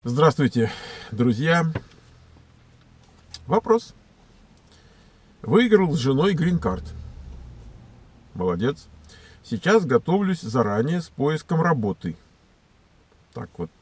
Здравствуйте, друзья. Вопрос. Выиграл с женой грин-карт. Молодец. Сейчас готовлюсь заранее с поиском работы. Так вот.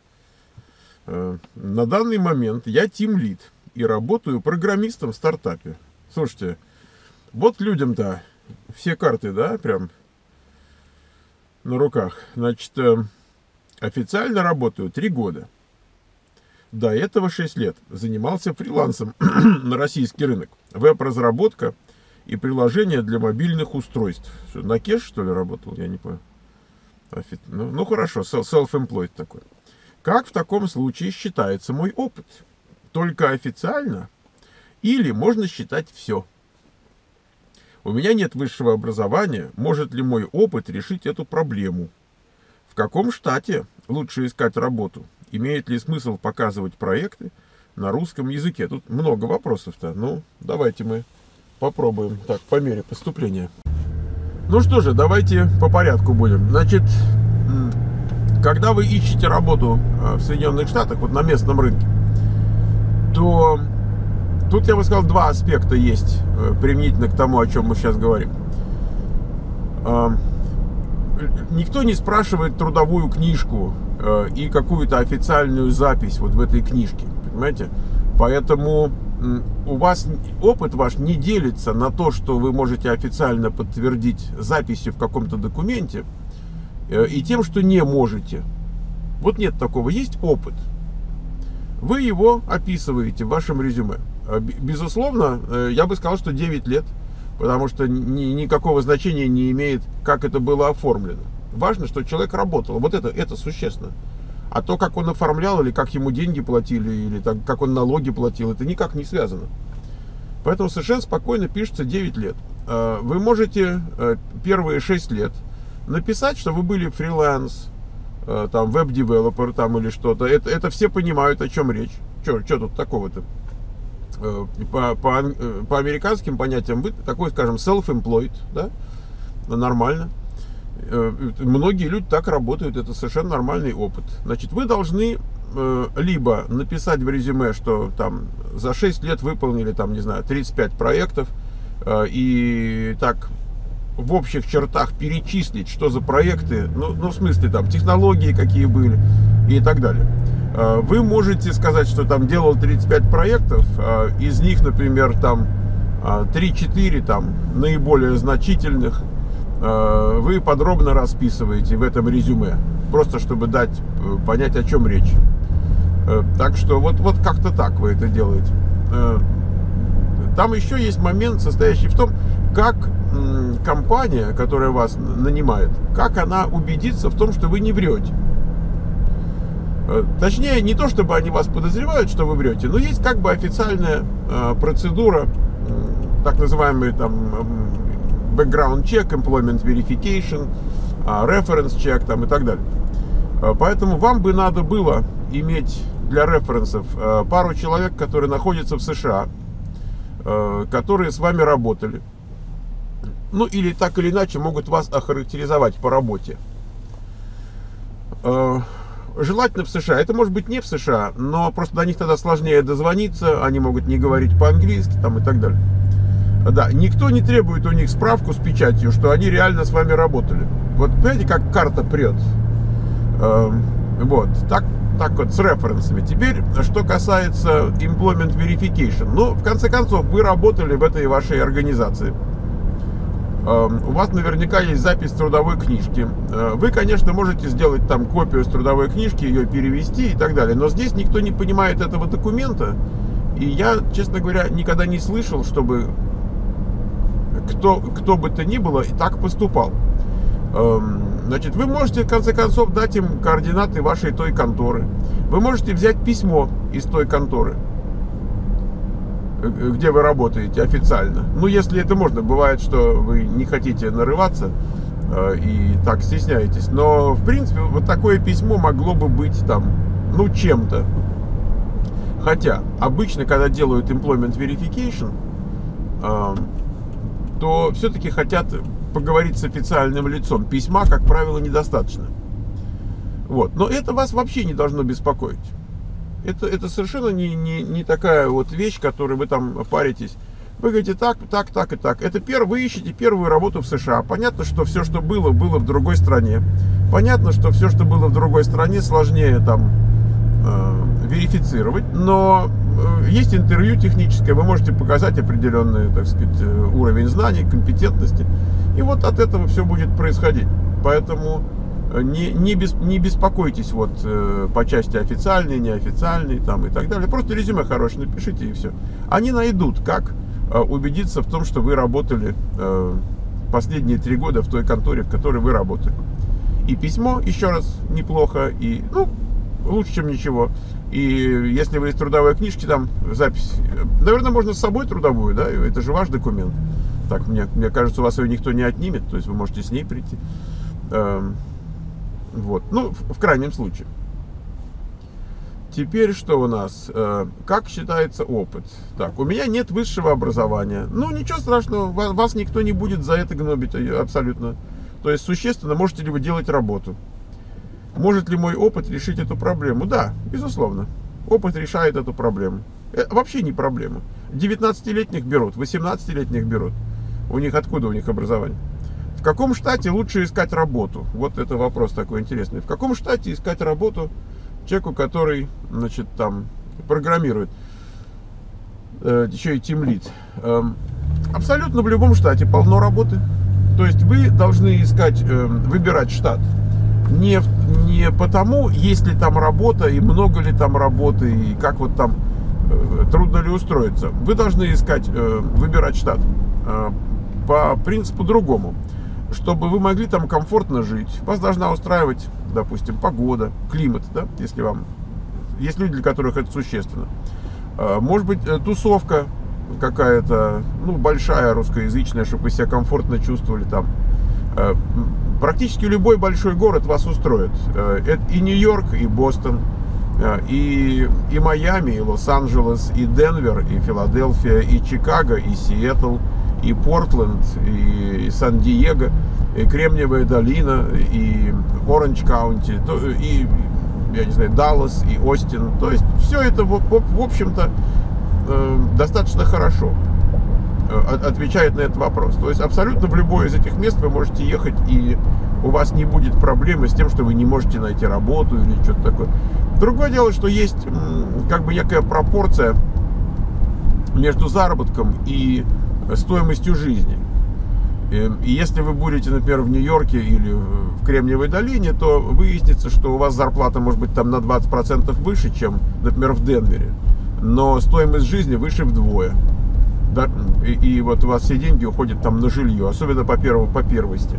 На данный момент я тимлид и работаю программистом в стартапе. Слушайте, вот людям-то все карты, да, прям на руках. Значит, официально работаю 3 года. До этого 6 лет занимался фрилансом на российский рынок. Веб-разработка и приложения для мобильных устройств. На кеш, что ли, работал? Я не понял. Ну хорошо, self-employed такой. Как в таком случае считается мой опыт? Только официально? Или можно считать все? У меня нет высшего образования. Может ли мой опыт решить эту проблему? В каком штате лучше искать работу? Имеет ли смысл показывать проекты на русском языке? Тут много вопросов-то. Ну, давайте мы попробуем так, по мере поступления. Ну что же, давайте по порядку будем. Значит, когда вы ищете работу в Соединенных Штатах, вот на местном рынке, то тут, я бы сказал, 2 аспекта есть применительно к тому, о чем мы сейчас говорим. Никто не спрашивает трудовую книжку и какую-то официальную запись вот в этой книжке, понимаете? Поэтому у вас опыт ваш не делится на то, что вы можете официально подтвердить записью в каком-то документе, и тем, что не можете. Вот нет такого, есть опыт. Вы его описываете в вашем резюме. Безусловно, я бы сказал, что 9 лет, потому что никакого значения не имеет, как это было оформлено. Важно, что человек работал. Вот это существенно. А то, как он оформлял, или как ему деньги платили, или так, как он налоги платил, это никак не связано. Поэтому совершенно спокойно пишется 9 лет. Вы можете первые 6 лет написать, что вы были фриланс, там, веб-девелопер там, или что-то. Это все понимают, о чем речь. Что тут такого-то? По американским понятиям вы такой, скажем, self-employed, да? Нормально. Многие люди так работают, это совершенно нормальный опыт. Значит, вы должны либо написать в резюме, что там за 6 лет выполнили, там, не знаю, 35 проектов, и так в общих чертах перечислить, что за проекты, ну в смысле, там, технологии какие были и так далее. Вы можете сказать, что там делал 35 проектов, из них, например, там 3-4 там наиболее значительных вы подробно расписываете в этом резюме, просто чтобы дать понять, о чем речь. Так что вот как-то так вы это делаете. Там еще есть момент, состоящий в том, как компания, которая вас нанимает, как она убедится в том, что вы не врете. Точнее, не то, чтобы они вас подозревают, что вы врете, но есть как бы официальная процедура, так называемый там background check, employment verification, reference check там, и так далее. Поэтому вам бы надо было иметь для референсов пару человек, которые находятся в США, которые с вами работали. Ну или так или иначе могут вас охарактеризовать по работе. Желательно в США. Это может быть не в США, но просто до них тогда сложнее дозвониться, они могут не говорить по-английски там, и так далее. Да, никто не требует у них справку с печатью, что они реально с вами работали. Вот понимаете, как карта прет. Вот, так вот, с референсами. Теперь, что касается employment verification. Ну, в конце концов, вы работали в этой вашей организации. У вас наверняка есть запись трудовой книжки. Вы, конечно, можете сделать там копию с трудовой книжки, ее перевести и так далее. Но здесь никто не понимает этого документа. И я, честно говоря, никогда не слышал, чтобы кто бы то ни было и так поступал. Значит, вы можете, в конце концов, дать им координаты вашей той конторы. Вы можете взять письмо из той конторы, где вы работаете официально. Ну, если это можно. Бывает, что вы не хотите нарываться и так стесняетесь. Но, в принципе, вот такое письмо могло бы быть там, ну, чем-то. Хотя, обычно, когда делают employment verification, то все-таки хотят поговорить с официальным лицом. Письма, как правило, недостаточно. Вот. Но это вас вообще не должно беспокоить. Это совершенно не такая вот вещь, которой вы там паритесь. Вы говорите так и так. Вы ищете первую работу в США. Понятно, что все, что было в другой стране. Понятно, что все, что было в другой стране, сложнее там верифицировать. Но есть интервью техническое, вы можете показать определенный, так сказать, уровень знаний, компетентности. И вот от этого все будет происходить. Поэтому не беспокойтесь вот по части официальный, неофициальный там, и так далее. Просто резюме хорошее напишите, и все. Они найдут, как убедиться в том, что вы работали последние 3 года в той конторе, в которой вы работали. И письмо, еще раз, неплохо, и, лучше, чем ничего. И если вы из трудовой книжки, там запись, наверное, можно с собой трудовую, да, это же ваш документ. Так, мне кажется, у вас ее никто не отнимет, то есть вы можете с ней прийти. Вот, в крайнем случае. Теперь что у нас? Как считается опыт? Так, у меня нет высшего образования. Ничего страшного, вас никто не будет за это гнобить абсолютно. То есть, существенно, можете ли вы делать работу? Может ли мой опыт решить эту проблему? Да, безусловно. Опыт решает эту проблему. Вообще не проблема. 19-летних берут, 18-летних берут. Откуда у них образование? В каком штате лучше искать работу? Вот это вопрос такой интересный. В каком штате искать работу человеку, который, значит, там программирует, еще и тимлид? Абсолютно в любом штате полно работы. То есть вы должны искать, выбирать штат не потому, есть ли там работа и много ли там работы и как вот там трудно ли устроиться. Вы должны искать, выбирать штат по принципу другому. Чтобы вы могли там комфортно жить, вас должна устраивать, допустим, погода, климат, да, если есть люди, для которых это существенно. Может быть, тусовка какая-то, большая, русскоязычная, чтобы вы себя комфортно чувствовали там. Практически любой большой город вас устроит. Это и Нью-Йорк, и Бостон, и Майами, и Лос-Анджелес, и Денвер, и Филадельфия, и Чикаго, и Сиэтл, и Портленд, и Сан-Диего, и Кремниевая долина, и Оранж-Каунти, и, я не знаю, Даллас, и Остин. То есть все это, в общем-то, достаточно хорошо отвечает на этот вопрос. То есть абсолютно в любое из этих мест вы можете ехать, и у вас не будет проблемы с тем, что вы не можете найти работу или что-то такое. Другое дело, что есть как бы некая пропорция между заработком и стоимостью жизни. И если вы будете, например, в Нью-Йорке или в Кремниевой долине, то выяснится, что у вас зарплата может быть там на 20% выше, чем, например, в Денвере. Но стоимость жизни выше вдвое. Да? И вот у вас все деньги уходят там на жилье, особенно по первости.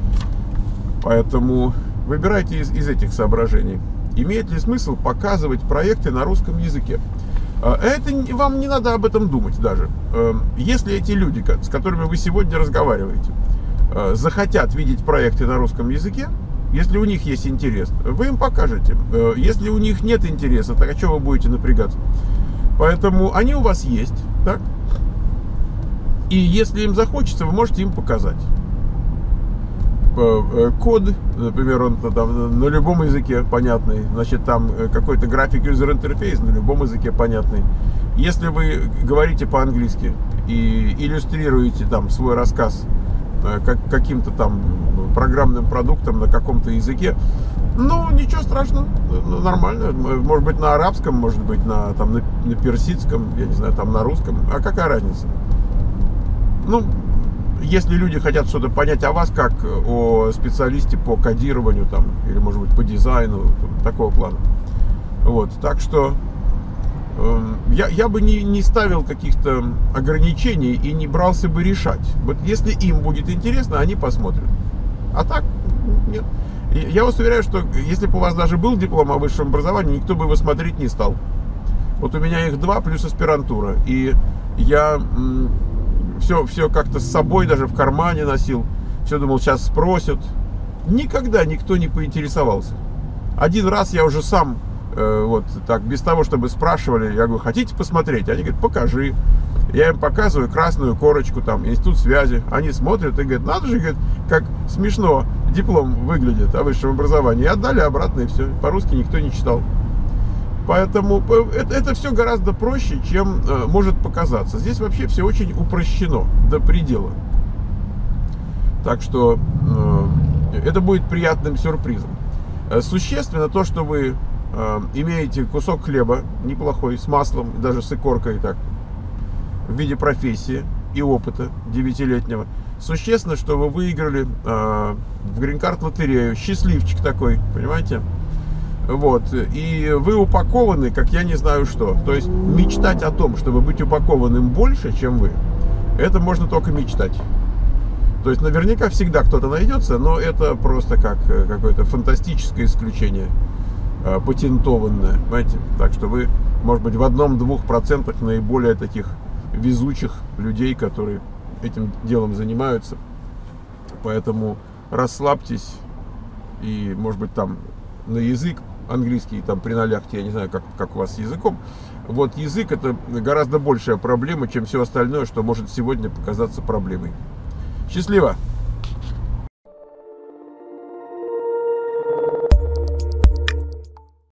Поэтому выбирайте из этих соображений. Имеет ли смысл показывать проекты на русском языке? Это вам не надо об этом думать даже. Если эти люди, с которыми вы сегодня разговариваете, захотят видеть проекты на русском языке, если у них есть интерес, вы им покажете. Если у них нет интереса, так а что вы будете напрягаться? Поэтому они у вас есть, так? И если им захочется, вы можете им показать. Код, например, он там на любом языке понятный, значит, там какой-то график юзер-интерфейс на любом языке понятный. Если вы говорите по-английски и иллюстрируете там свой рассказ каким-то там программным продуктом на каком-то языке, ничего страшного, нормально. Может быть, на арабском, может быть, на персидском, я не знаю, там на русском. А какая разница? Если люди хотят что-то понять о вас, как о специалисте по кодированию там, или, может быть, по дизайну, такого плана. Вот, так что я бы не ставил каких-то ограничений и не брался бы решать. Вот если им будет интересно, они посмотрят. А так, нет. Я вас уверяю, что если бы у вас даже был диплом о высшем образовании, никто бы его смотреть не стал. Вот у меня их 2 плюс аспирантура. И я все как-то с собой даже в кармане носил. Все думал, сейчас спросят. Никогда никто не поинтересовался. Один раз я уже сам, вот так, без того, чтобы спрашивали, я говорю, хотите посмотреть? Они говорят, покажи. Я им показываю красную корочку, там, институт связи. Они смотрят и говорят, надо же, говорят, как смешно диплом выглядит о высшем образовании. И отдали обратно, и все. По-русски никто не читал. Поэтому это все гораздо проще, чем может показаться. Здесь вообще все очень упрощено до предела. Так что это будет приятным сюрпризом. Существенно то, что вы имеете кусок хлеба неплохой, с маслом, даже с икоркой, так, в виде профессии и опыта 9-летнего. Существенно, что вы выиграли в грин-карт лотерею. Счастливчик такой, понимаете? Вот. И вы упакованы, как я не знаю что. То есть мечтать о том, чтобы быть упакованным больше, чем вы, это можно только мечтать. То есть наверняка всегда кто-то найдется, но это просто как какое-то фантастическое исключение, патентованное, понимаете? Так что вы, может быть, в 1-2% наиболее таких везучих людей, которые этим делом занимаются. Поэтому расслабьтесь и, может быть, там на язык английский там приналяхте, я не знаю, как у вас с языком. Вот язык — это гораздо большая проблема, чем все остальное, что может сегодня показаться проблемой. Счастливо!